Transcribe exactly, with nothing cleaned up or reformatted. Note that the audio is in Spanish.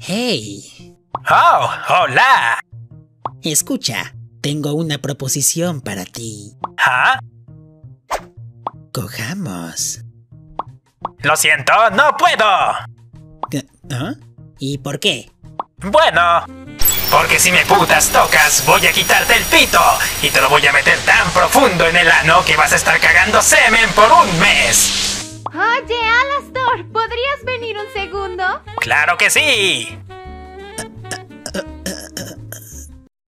Hey. ¡Oh, hola! Escucha, tengo una proposición para ti. ¿Ah? Cojamos. Lo siento, no puedo. ¿Ah? ¿Y por qué? Bueno, porque si me putas tocas, voy a quitarte el pito y te lo voy a meter tan profundo en el ano que vas a estar cagando semen por un mes. Oye, Alastor, ¿podrías venir un segundo? ¡Claro que sí!